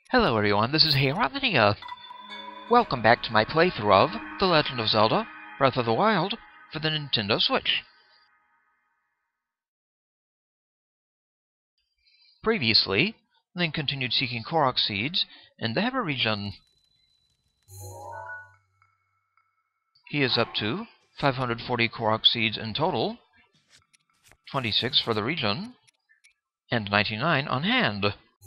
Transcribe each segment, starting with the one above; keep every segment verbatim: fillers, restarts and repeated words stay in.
Hello everyone, this is Hebra. Welcome back to my playthrough of The Legend of Zelda Breath of the Wild for the Nintendo Switch. Previously, Link continued seeking Korok Seeds in the Hebra region. He is up to five hundred forty Korok Seeds in total, twenty-six for the region, and ninety-nine on hand.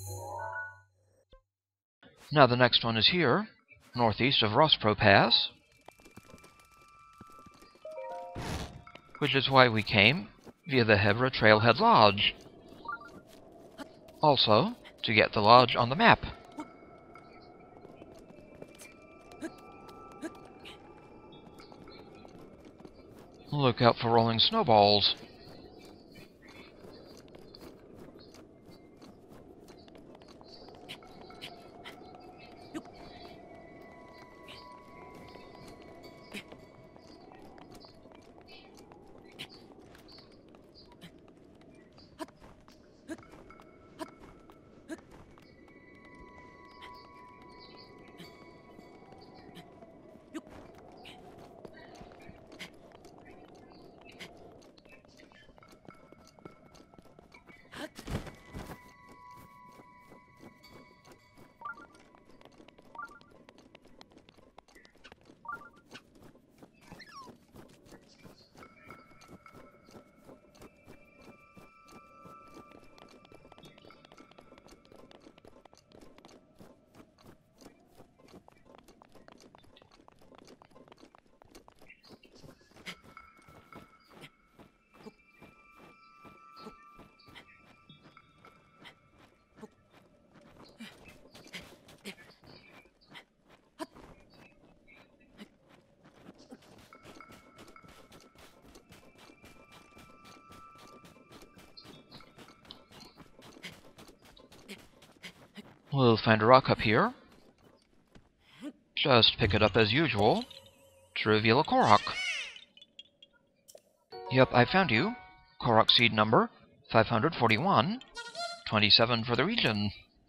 Now the next one is here, northeast of Rospro Pass, which is why we came via the Hebra Trailhead Lodge. Also, to get the lodge on the map. Look out for rolling snowballs. We'll find a rock up here. Just pick it up as usual to reveal a Korok. Yep, I found you. Korok Seed number five hundred forty-one, twenty-seven for the region.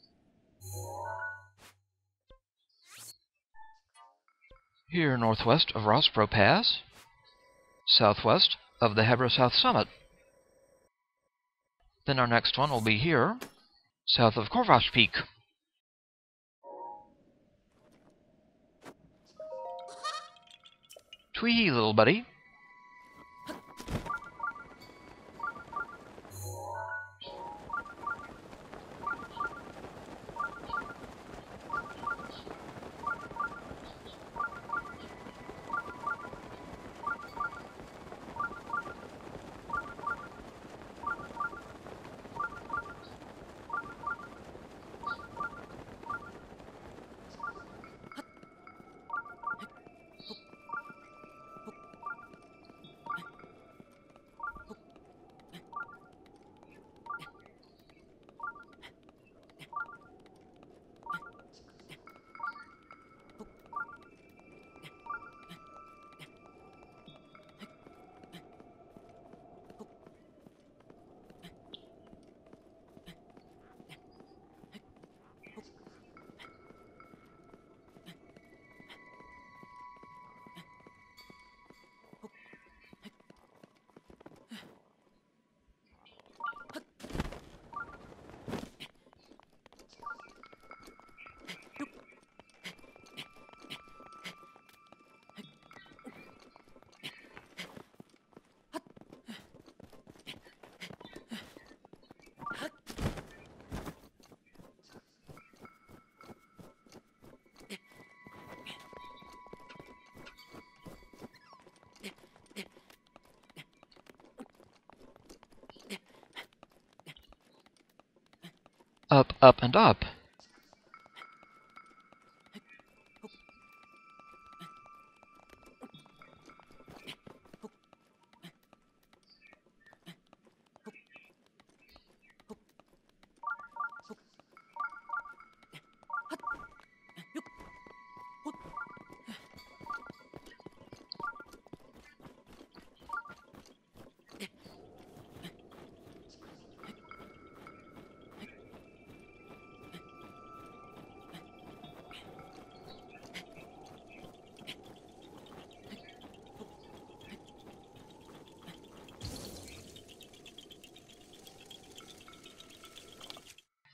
Here northwest of Rospro Pass, southwest of the Hebra South Summit. Then our next one will be here, south of Korvash Peak. Twee, little buddy. Up, up, and up.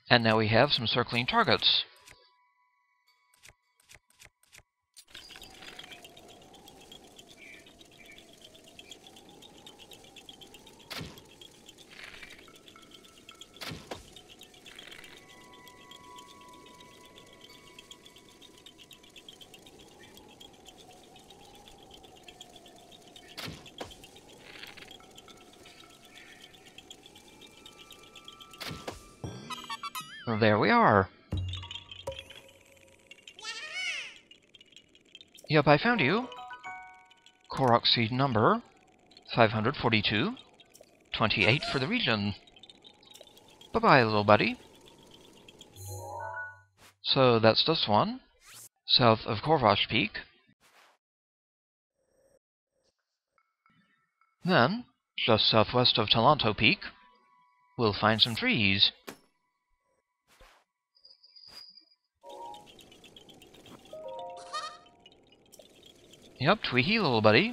And now we have some circling targets. There we are. Yep, I found you. Korok Seed number five hundred forty-two, twenty-eight for the region. Bye-bye, little buddy. So that's this one, south of Korvash Peak. Then, just southwest of Tabantha Peak, we'll find some trees. Yep, tweehee, little buddy.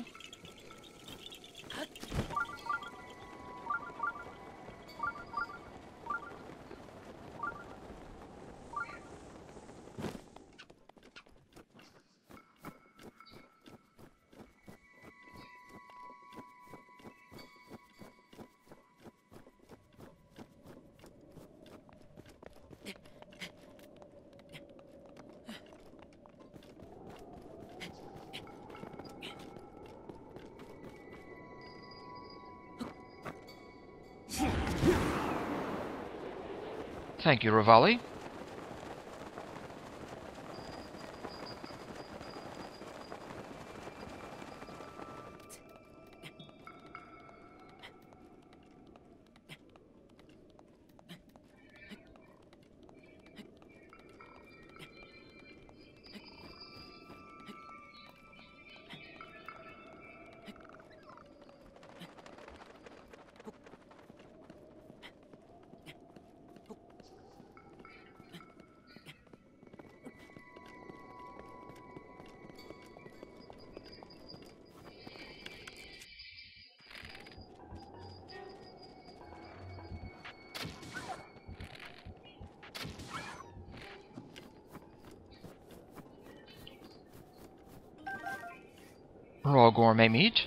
Thank you, Rivali. Raw gourmet meat.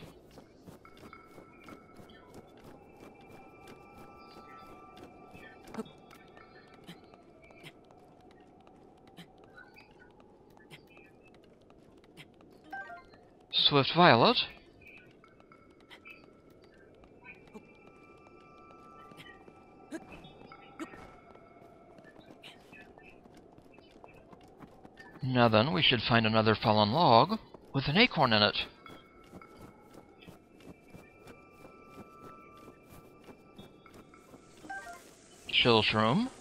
Swift violet. Now then, we should find another fallen log with an acorn in it. Chill shroom.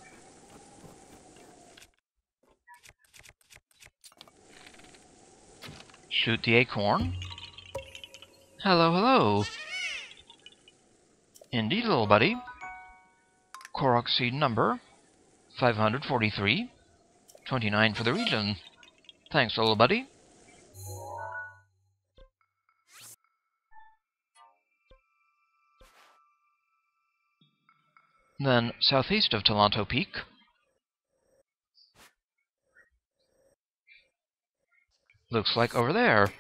Shoot the acorn. Hello, hello. Indeed, little buddy. Korok Seed number five hundred forty-three, twenty-nine for the region. Thanks, little buddy. Then, southeast of Tabantha Peak, looks like over there.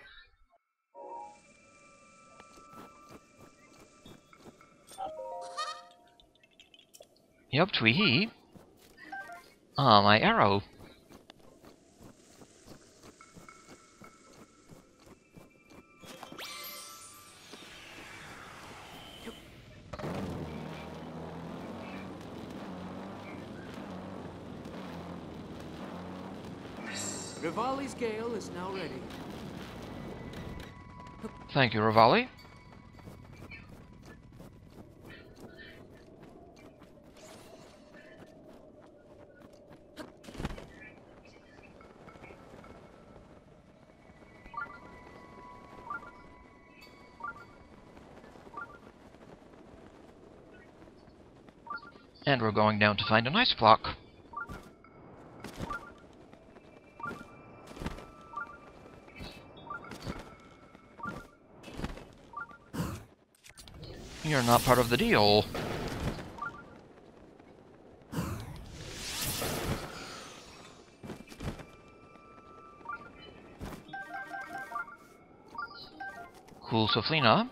Yup, tweehee. Ah, my arrow. Rivali's gale is now ready. Thank you, Rivali. And we're going down to find an ice block. You're not part of the deal. Cool Soflina.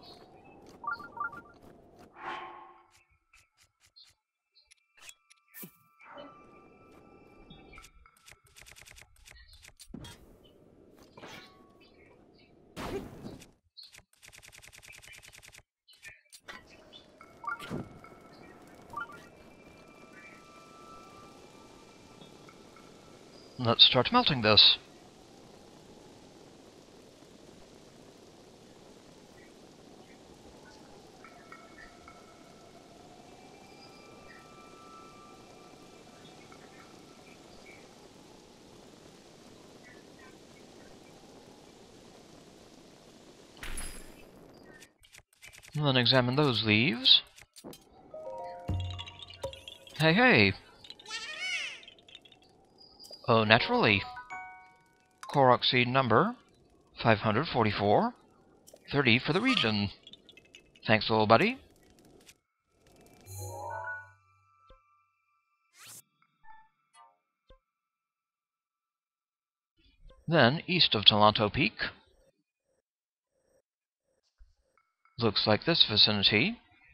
Let's start melting this. And then examine those leaves. Hey, hey! Oh, naturally. Korok Seed number five hundred forty-four. thirty for the region. Thanks, little buddy. Then, east of Tabantha Peak. Looks like this vicinity.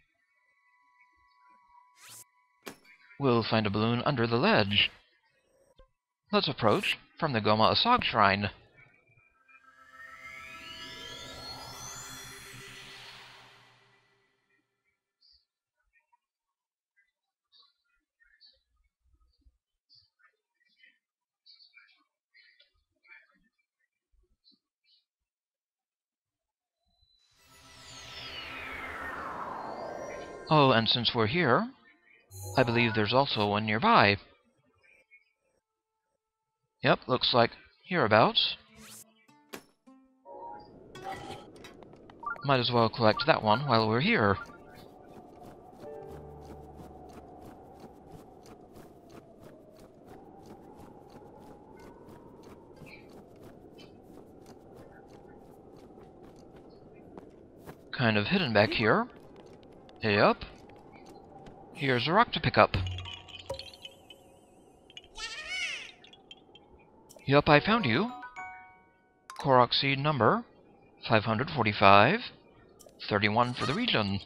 We'll find a balloon under the ledge. Let's approach from the Goma Asag Shrine. Oh, and since we're here, I believe there's also one nearby. Yep, looks like hereabouts. Might as well collect that one while we're here. Kind of hidden back here. Yep. Here's a rock to pick up. Yup, I found you. Korok Seed number five hundred forty-five. thirty-one for the region.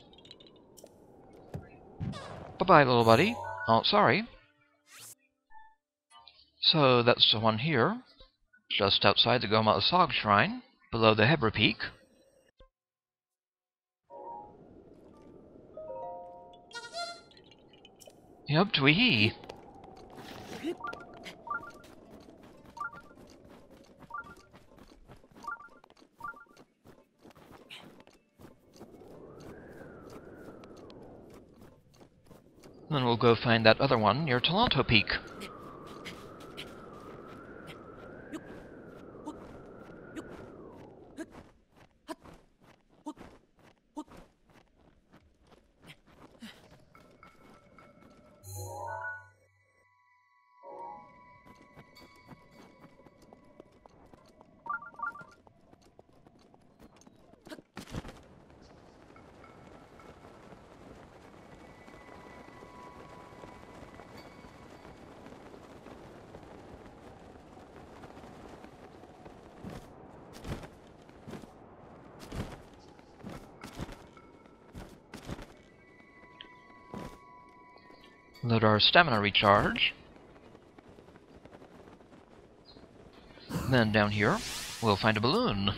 Bye-bye, little buddy. Oh, sorry. So that's the one here, just outside the Goma Asag Shrine, below the Hebra Peak. Yup, twee-hee. Then we'll go find that other one near Tabantha Peak. Let our stamina recharge. Then down here, we'll find a balloon.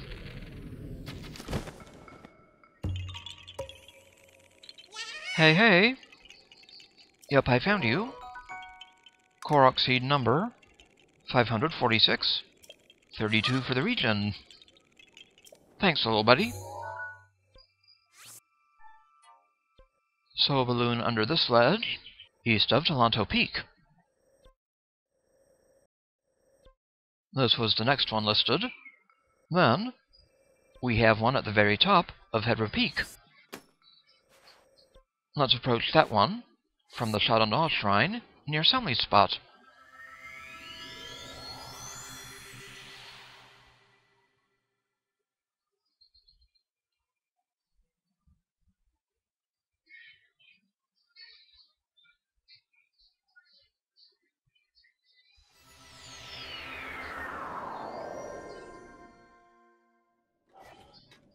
Hey, hey! Yep, I found you. Korok Seed number five hundred forty-six. thirty-two for the region. Thanks, little buddy. So a balloon under this ledge, east of Tabantha Peak. This was the next one listed. Then, we have one at the very top of Hebra Peak. Let's approach that one from the Tabantha Shrine near Samli's spot.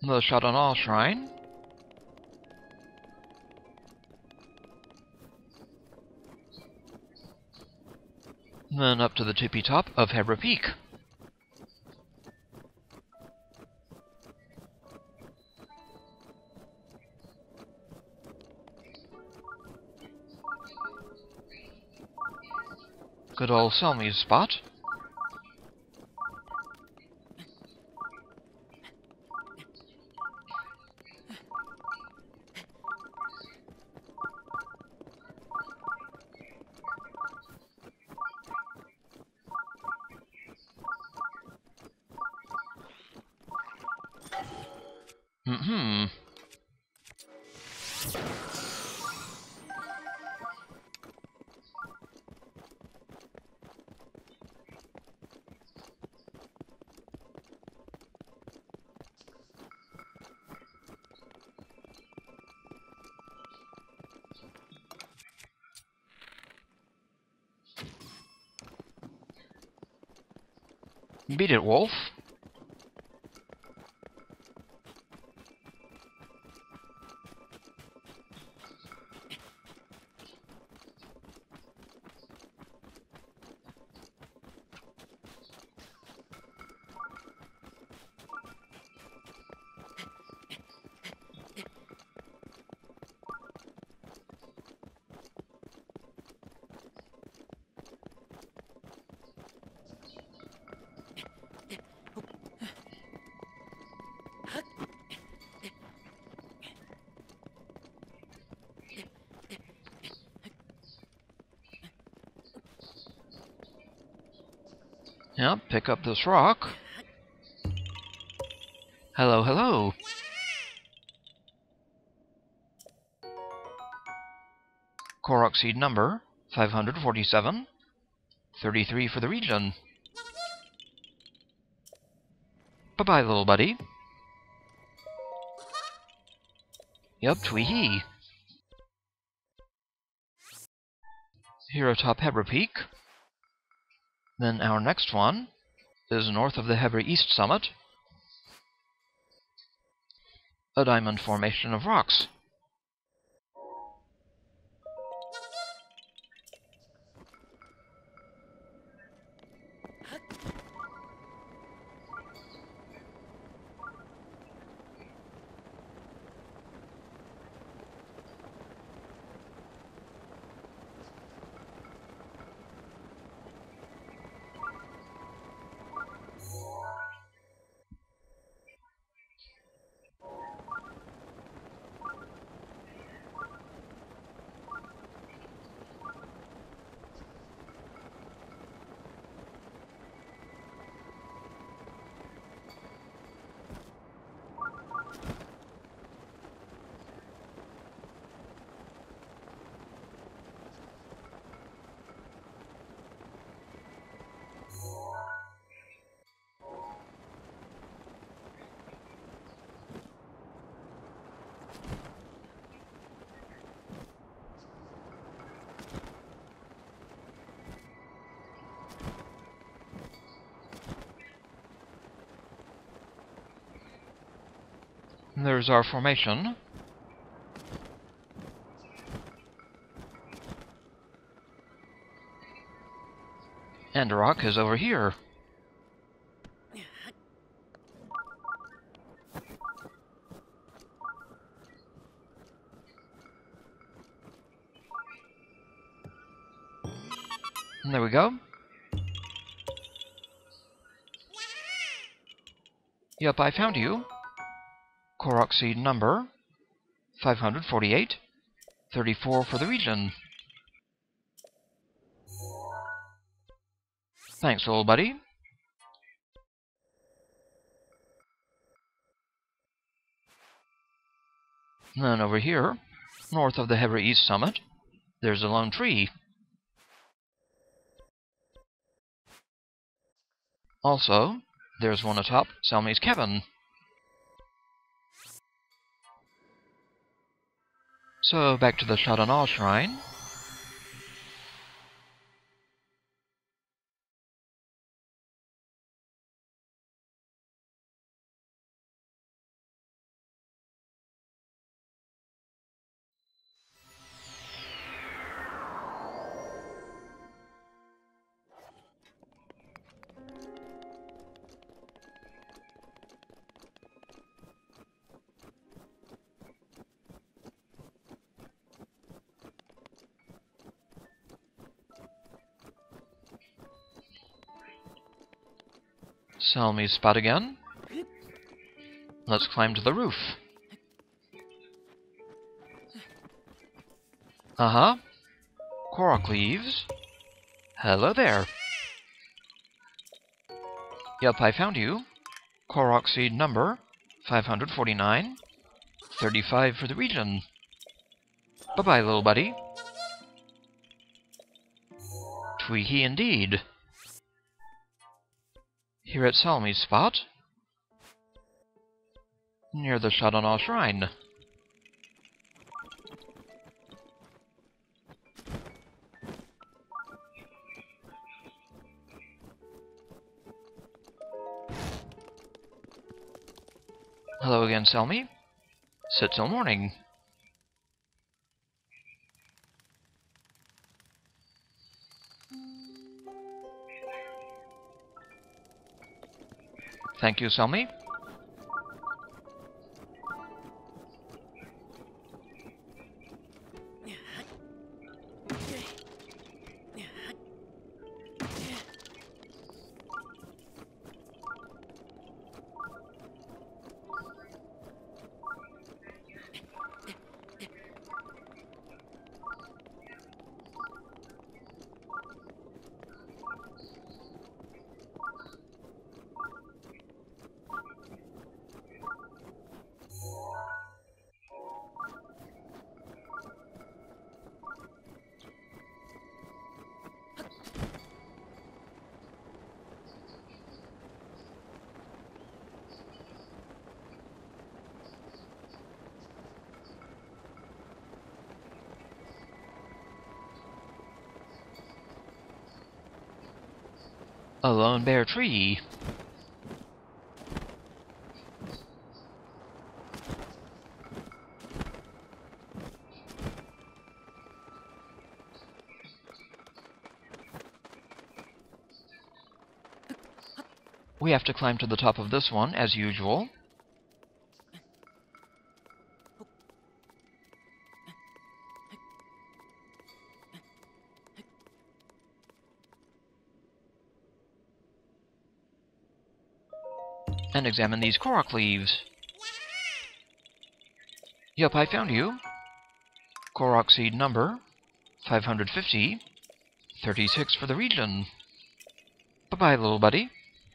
The Shadanal Shrine. Then up to the tippy top of Hebra Peak. Good old Selmy's spot. Mm-hmm. Beat it, Wolf. Yep, pick up this rock. Hello, hello. Korok Seed number five hundred forty-seven. thirty-three for the region. Bye-bye, little buddy. Yep, twee-hee. Here atop Hebra Peak. Then our next one is north of the Hebra East Summit. A diamond formation of rocks. There's our formation. And a rock is over here. And there we go. Yep, I found you. Korok Seed number five hundred forty-eight. thirty-four for the region. Thanks, little buddy. And then over here, north of the Hebra East Summit, there's a lone tree. Also, there's one atop Selmy's cabin. So, back to the Shadanal Shrine. Sell me spot again. Let's climb to the roof. Uh-huh. Korok leaves. Hello there. Yup, I found you. Korok Seed number five hundred forty-nine. thirty-five for the region. Bye-bye, little buddy. Tweaky indeed. Here at Salmi's spot, near the Shadana Shrine. Hello again, Selmy. Sit till morning. Thank you, Selmy. A lone bare tree. We have to climb to the top of this one, as usual. And examine these Korok leaves. Yup, I found you. Korok Seed number five hundred fifty. thirty-six for the region. Bye-bye, little buddy.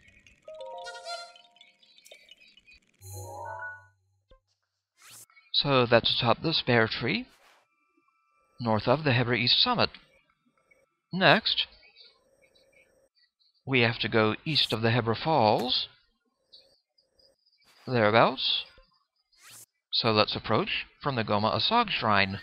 So that's atop this bare tree, north of the Hebra East summit. Next, we have to go east of the Hebra Falls, thereabouts. So let's approach from the Goma Asag Shrine.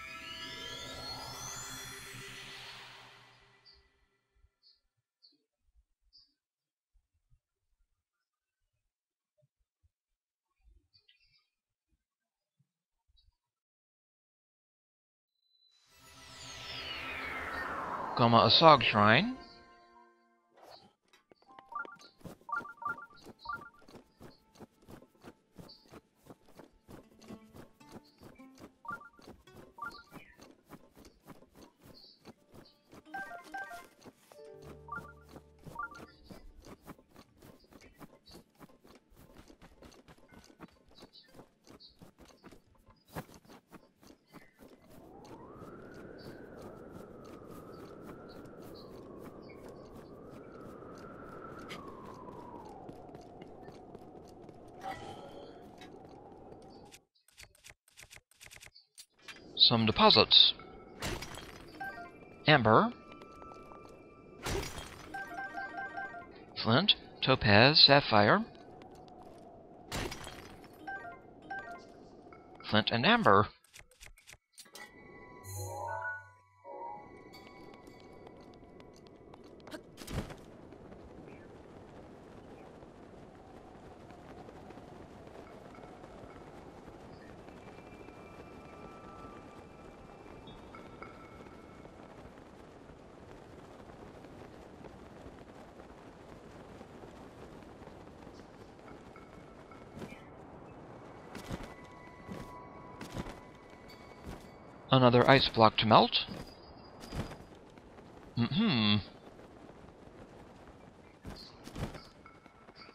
Goma Asag Shrine. Some deposits. Amber. Flint, topaz, sapphire. Flint and amber. Another ice block to melt. Mm-hmm.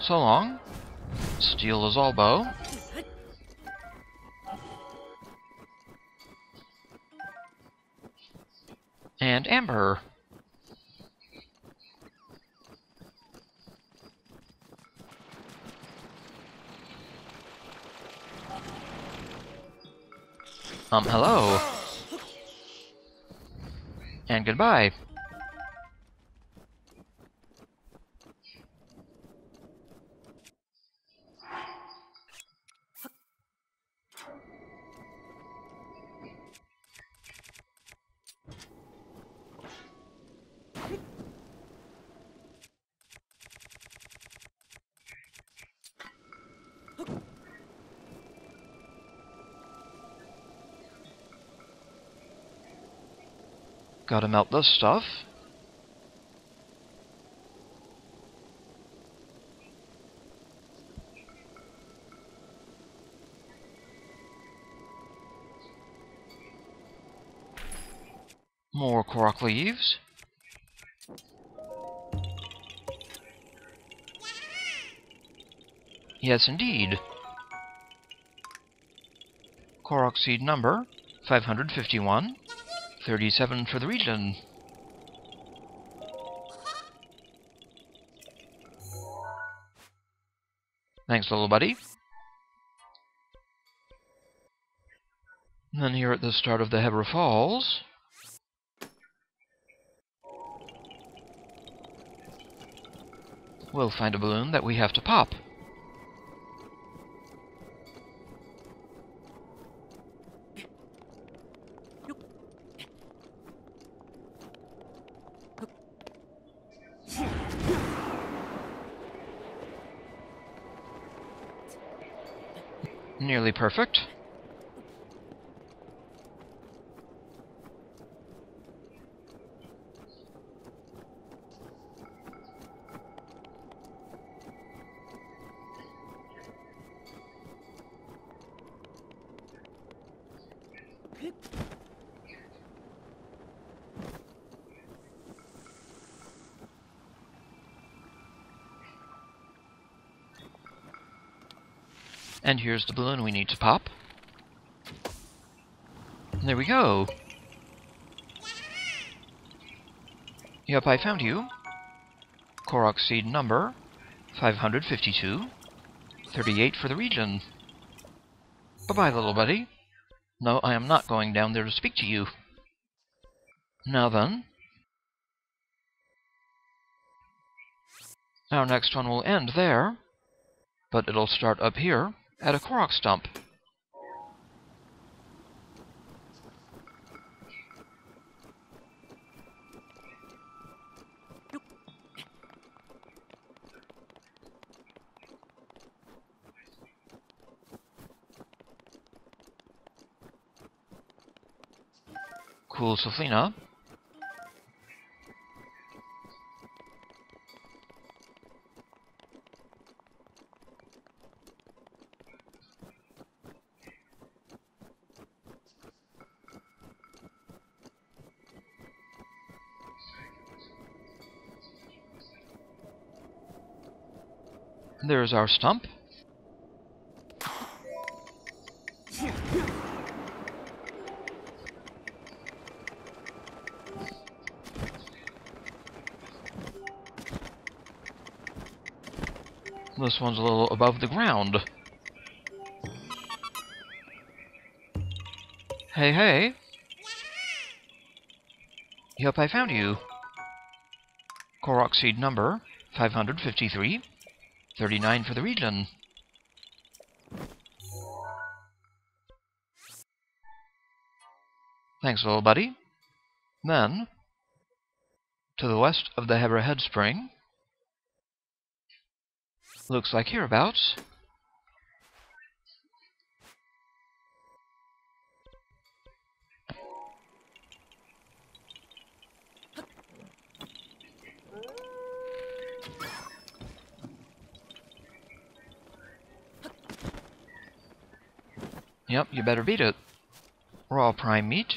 So long. Steel is all bow. And amber. Um, hello. And goodbye. Gotta melt this stuff. More korok leaves. Yes, indeed. Korok Seed number five hundred fifty-one. thirty-seven for the region. Thanks, little buddy. And then here at the start of the Hebra Falls, we'll find a balloon that we have to pop. Nearly perfect. And here's the balloon we need to pop. And there we go. Yep, I found you. Korok Seed number five hundred fifty-two. thirty-eight for the region. Bye-bye, little buddy. No, I am not going down there to speak to you. Now then. Our next one will end there, but it'll start up here at a Korok stump. Cool Saflina. There's our stump. This one's a little above the ground. Hey, hey. Yep, I found you. Korok Seed number five hundred fifty-three. thirty-nine for the region. Thanks, little buddy. Then, to the west of the Hebra Head Spring, looks like hereabouts, yep, you better beat it. Raw prime meat.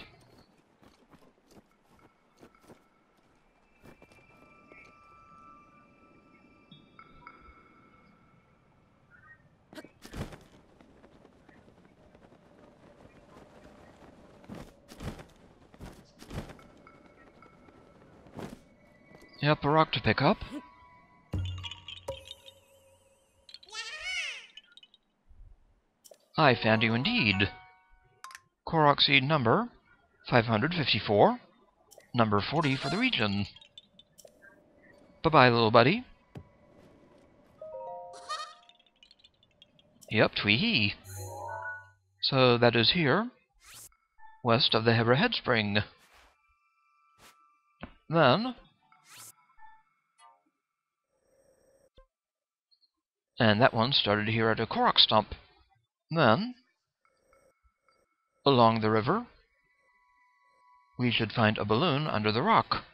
Yep, a rock to pick up. I found you indeed. Korok Seed number five hundred fifty-four. Number forty for the region. Bye-bye, little buddy. Yep, twee-hee. So that is here, west of the Hebra Head Spring. Then... And that one started here at a Korok stump. Then, along the river, we should find a balloon under the rock.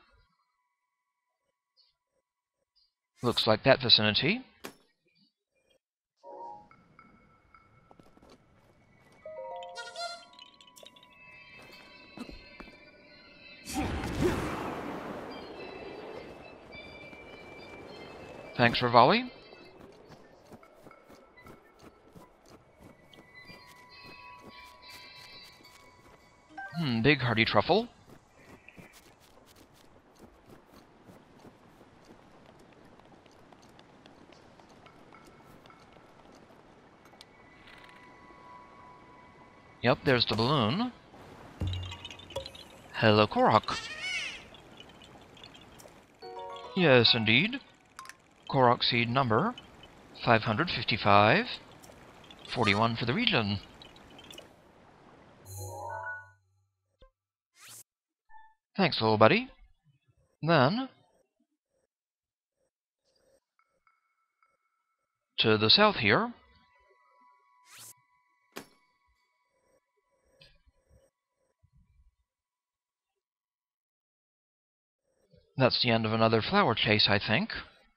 Looks like that vicinity. Thanks, Rivali. Hmm, big hardy truffle. Yep, there's the balloon. Hello, Korok. Yes, indeed. Korok Seed number five hundred fifty-five. forty-one for the region. Thanks, little buddy. Then, to the south here, that's the end of another flower chase, I think.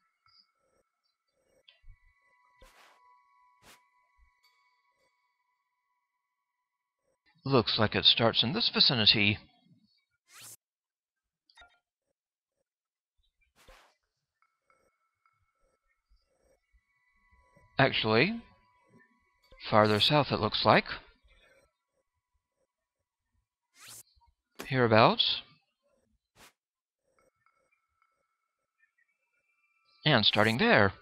Looks like it starts in this vicinity. Actually, farther south it looks like. Hereabouts. And starting there.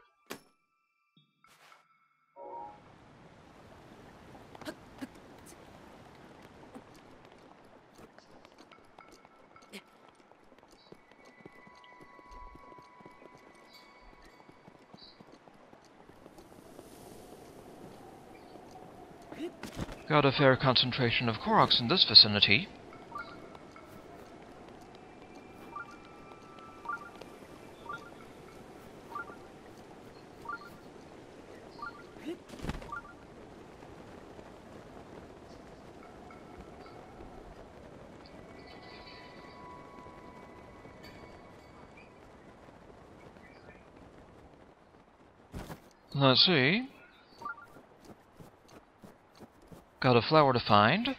Got a fair concentration of Koroks in this vicinity. Let's see. Got a flower to find.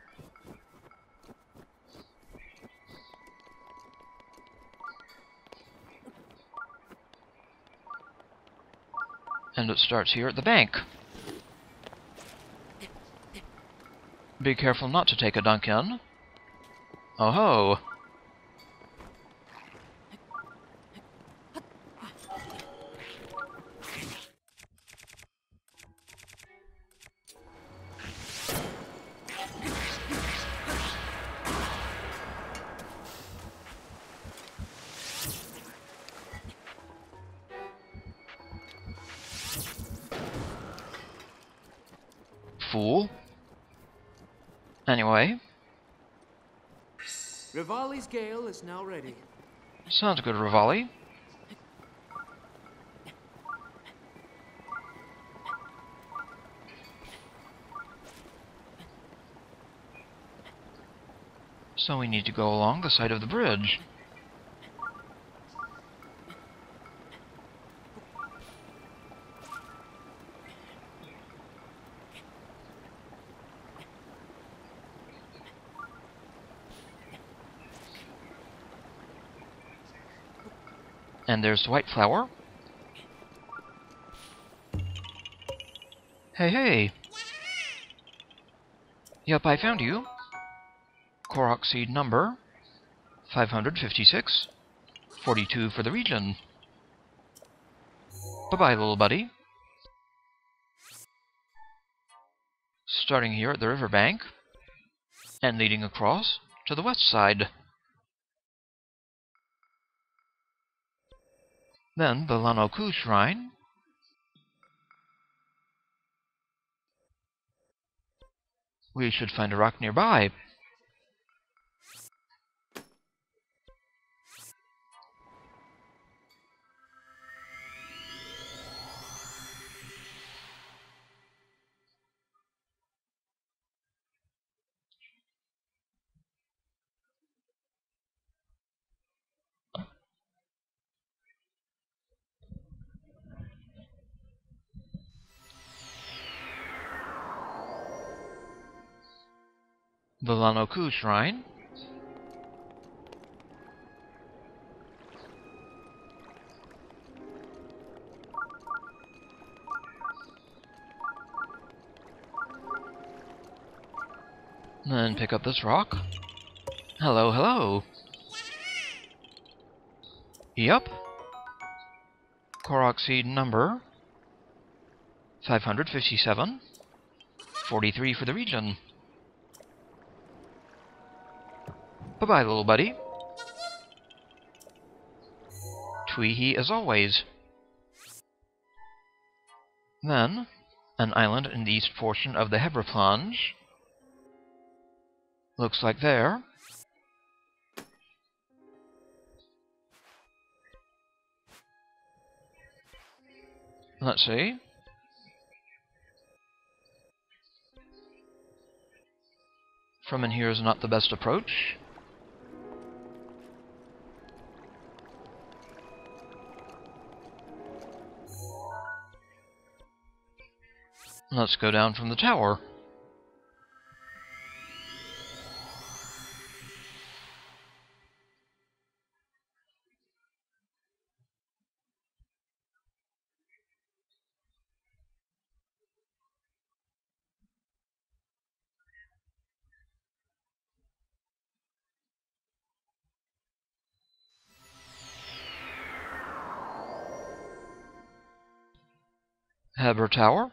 And it starts here at the bank. Be careful not to take a dunk in. Oh ho! Fool. Anyway. Rivali's gale is now ready. Sounds good, Rivali. So we need to go along the side of the bridge. And there's the white flower. Hey, hey! Yep, I found you. Korok Seed number five hundred fifty-six. forty-two for the region. Bye-bye, little buddy. Starting here at the riverbank, and leading across to the west side. Then the Lanoku Shrine. We should find a rock nearby. The Lanoku Shrine. Then pick up this rock. Hello, hello. Yep. Korok Seed number five hundred fifty-seven. forty-three for the region. Bye-bye, little buddy. Tweehee as always. Then, an island in the east portion of the Hebra Plunge. Looks like there. Let's see. From in here is not the best approach. Let's go down from the tower. Hebra Tower.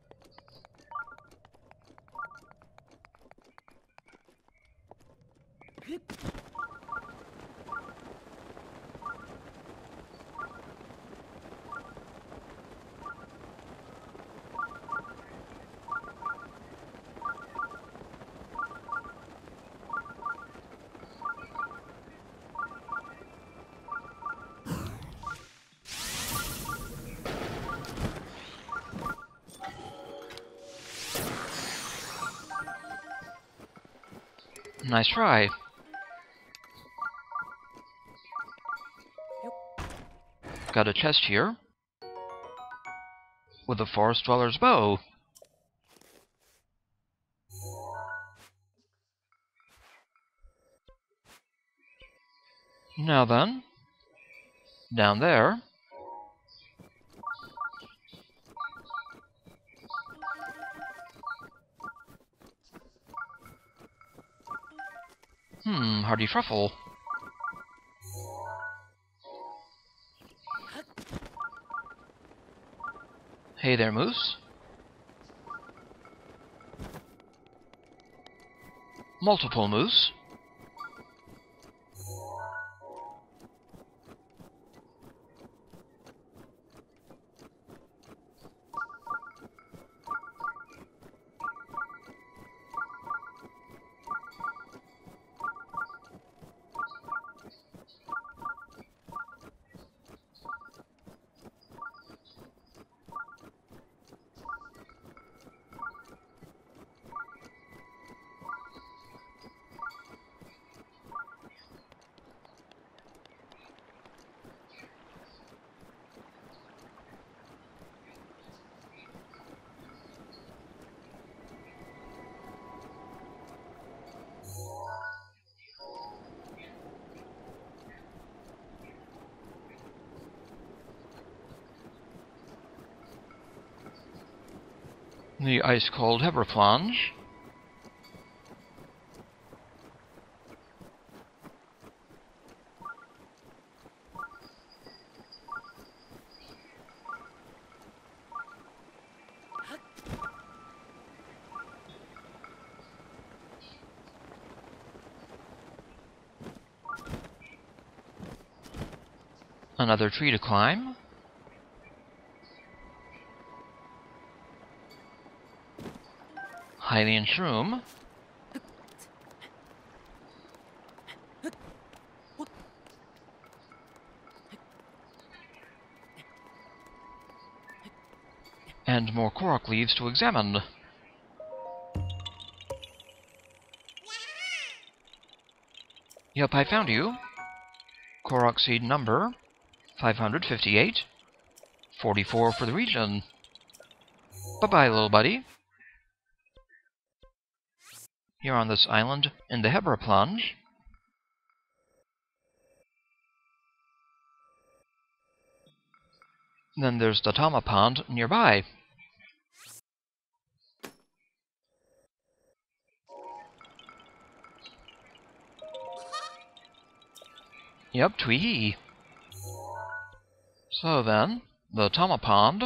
Nice try. Got a chest here with a forest dweller's bow. Now then, down there. Hmm, hardy truffle. Hey there, moose. Multiple moose. The ice-cold Hebra Plunge. Another tree to climb. Hylian shroom. And more korok leaves to examine. Yep, I found you. Korok Seed number five hundred fifty-eight. forty-four for the region. Bye-bye, little buddy. Here on this island in the Hebra Plunge. Then there's the Tama Pond nearby. Yep, twee-hee. So then, the Tama Pond.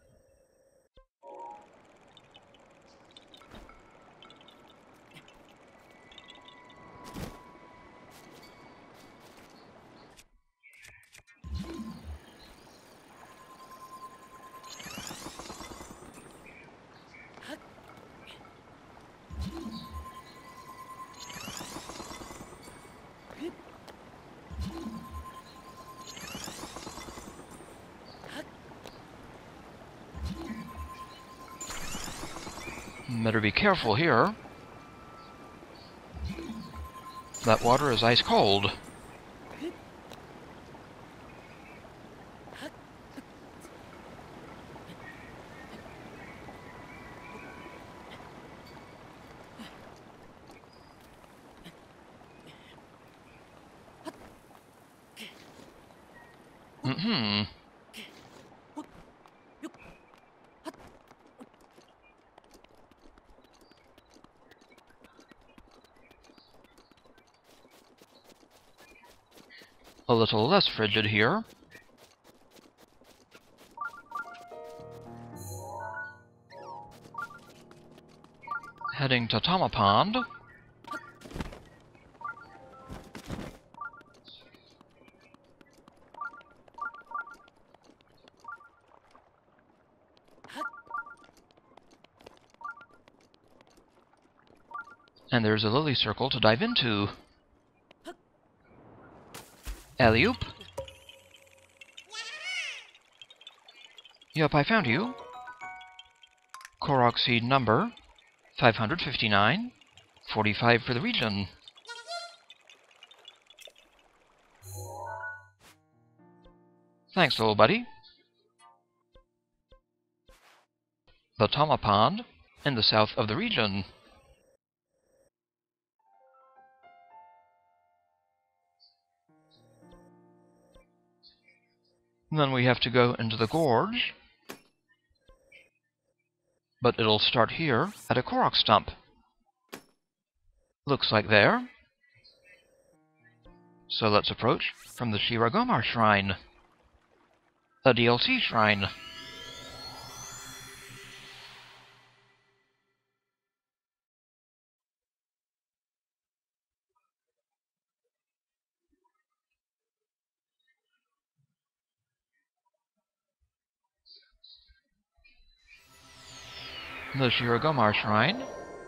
Better be careful here. That water is ice cold. Mm-hmm. A little less frigid here. Heading to Tama Pond. And there's a lily circle to dive into. Alley-oop. Yup, I found you. Korok Seed number five hundred fifty-nine. forty-five for the region. Thanks, little buddy. The Tama Pond in the south of the region. Then we have to go into the gorge. But it'll start here at a Korok stump. Looks like there. So let's approach from the Shiragomar Shrine. A D L C shrine. The Shiragomar Shrine.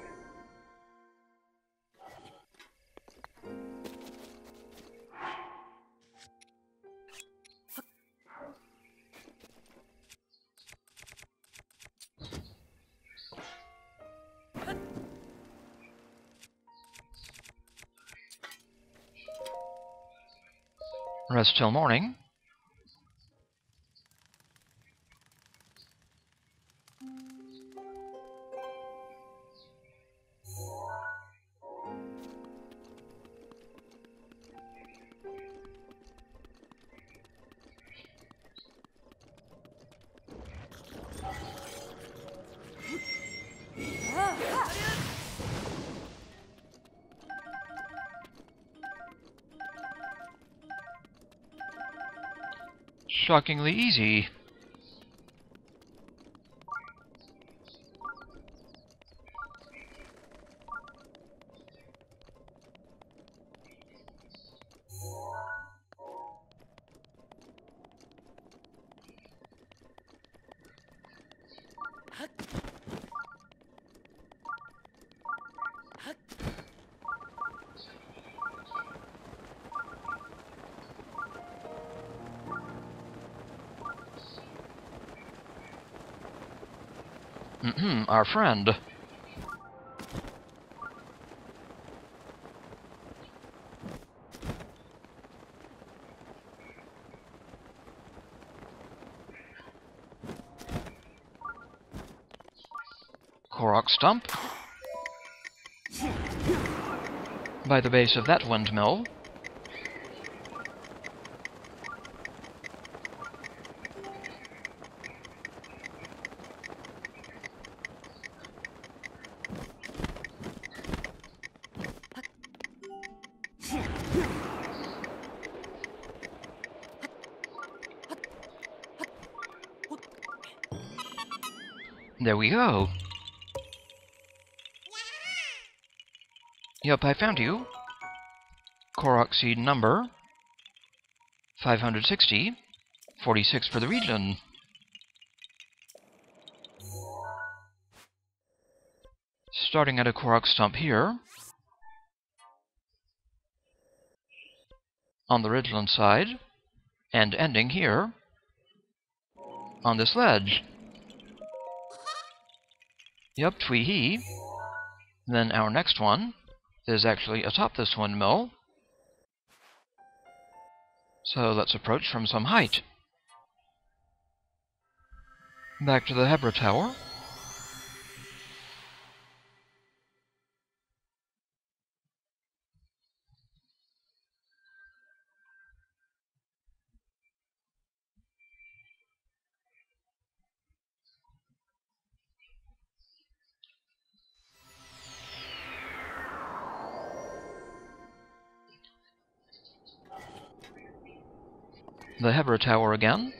Rest till morning. Shockingly easy. Mm-hmm, our friend. Korok stump. By the base of that windmill. There we go. Yup, I found you. Korok Seed number five hundred sixty, forty-six for the region. Starting at a Korok stump here, on the ridgeland side, and ending here, on this ledge. Yup, twee-hee. Then our next one is actually atop this windmill. So let's approach from some height. Back to the Hebra Tower. The Hebra Tower again.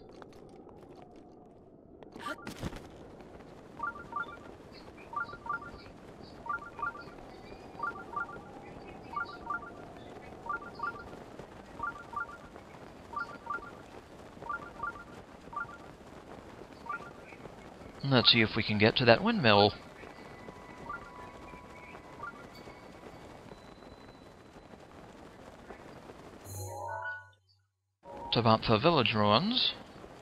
Let's see if we can get to that windmill. Tabantha village ruins.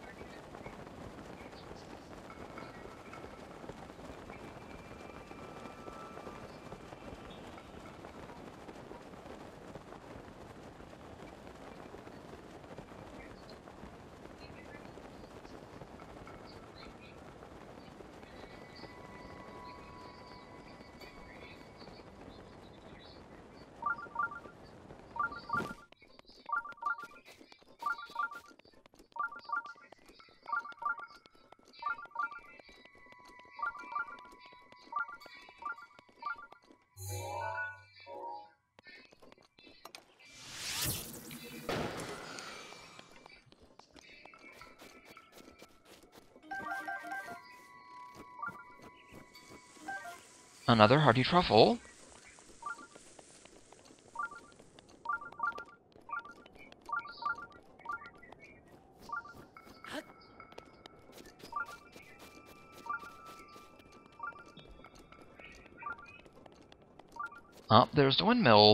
Another hearty truffle. Up, there's the windmill.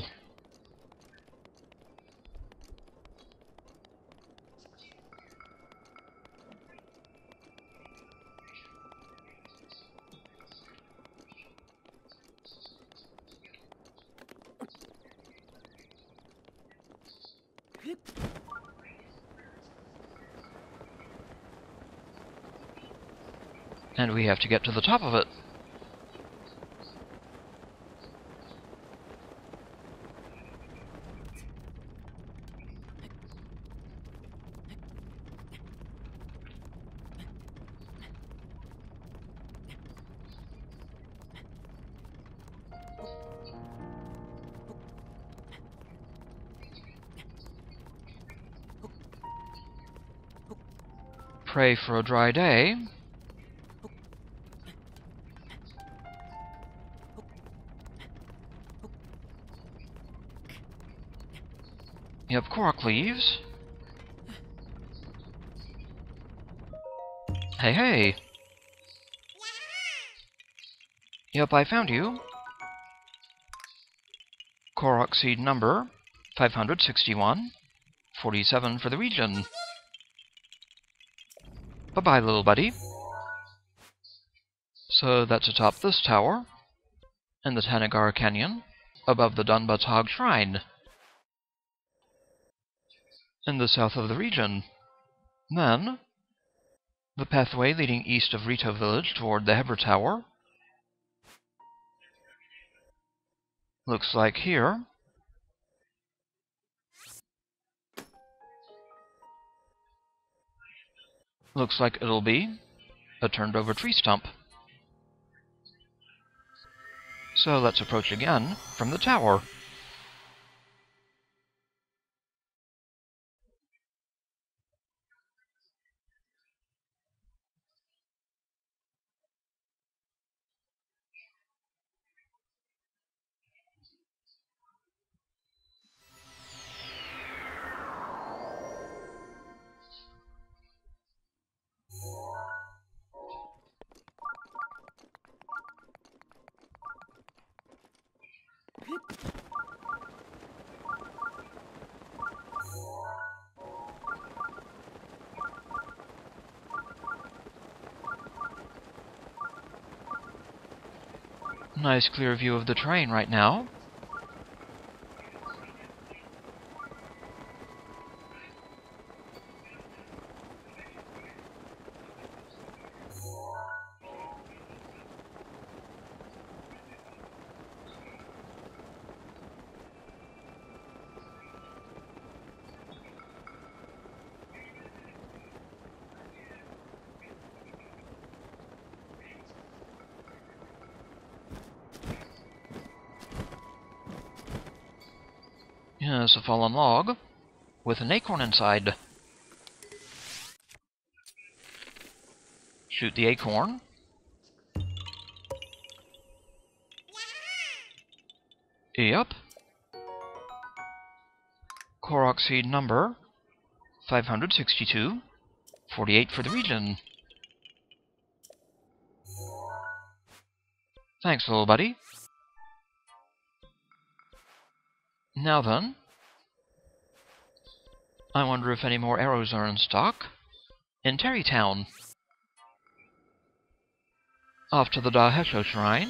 And we have to get to the top of it. Pray for a dry day. You have korok leaves. Hey, hey! Yep, I found you. Korok Seed number five hundred sixty-one, forty-seven for the region. Bye-bye, little buddy. So that's atop this tower, in the Tanagar Canyon, above the Dunbatog Shrine, in the south of the region. Then, the pathway leading east of Rito Village toward the Hebra Tower looks like here. Looks like it'll be a turned-over tree stump. So let's approach again from the tower. Nice clear view of the train right now. Yes, a fallen log with an acorn inside. Shoot the acorn. Yep. Korok Seed number five hundred sixty-two, forty-eight for the region. Thanks, little buddy. Now then, I wonder if any more arrows are in stock in Terrytown. Off to the Dahesho Shrine.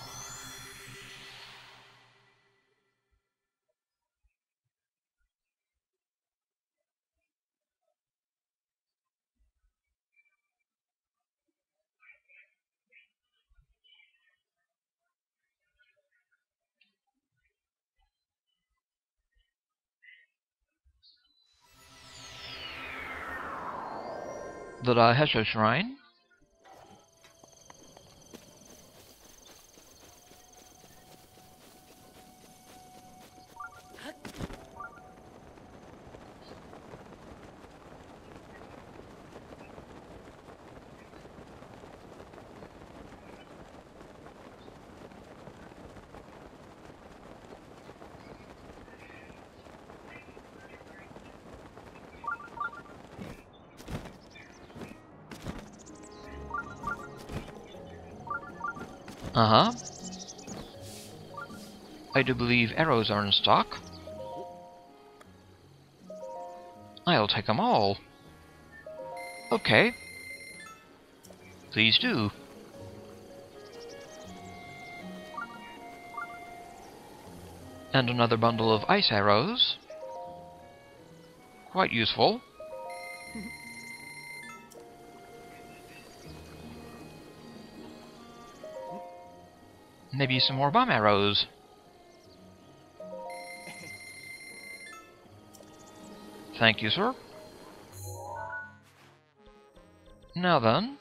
The Dahesho Shrine. Uh-huh. I do believe arrows are in stock. I'll take them all. Okay. Please do. And another bundle of ice arrows. Quite useful. Maybe some more bomb arrows. Thank you, sir. Now then.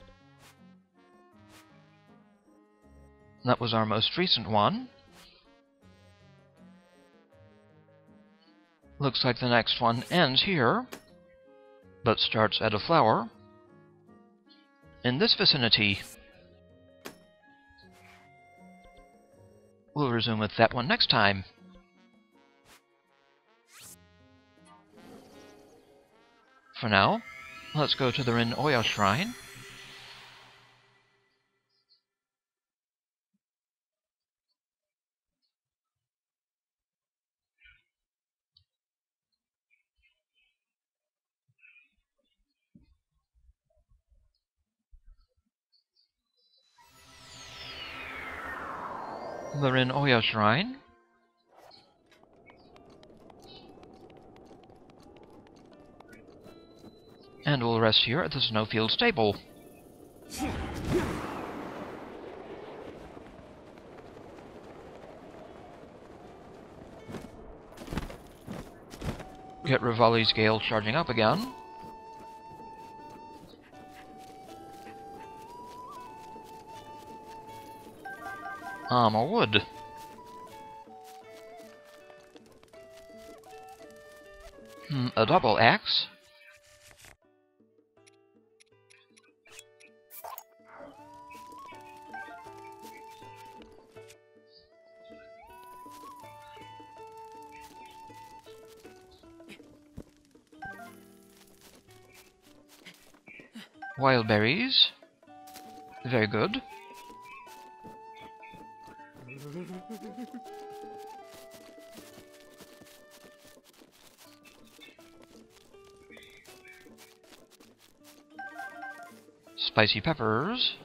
That was our most recent one. Looks like the next one ends here, but starts at a flower in this vicinity. We'll resume with that one next time. For now, let's go to the Rin Oya Shrine. We're in Oya Shrine. And we'll rest here at the Snowfield Stable. Get Rivali's Gale charging up again. Ah, more wood. Hmm, a double axe. Wild berries. Very good. Spicy peppers.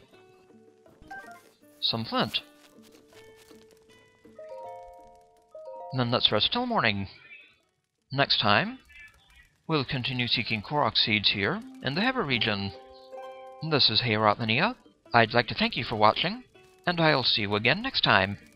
Some flint. And then let's rest till morning. Next time, we'll continue seeking Korok Seeds here in the Hebra region. This is Hebra. I'd like to thank you for watching, and I'll see you again next time.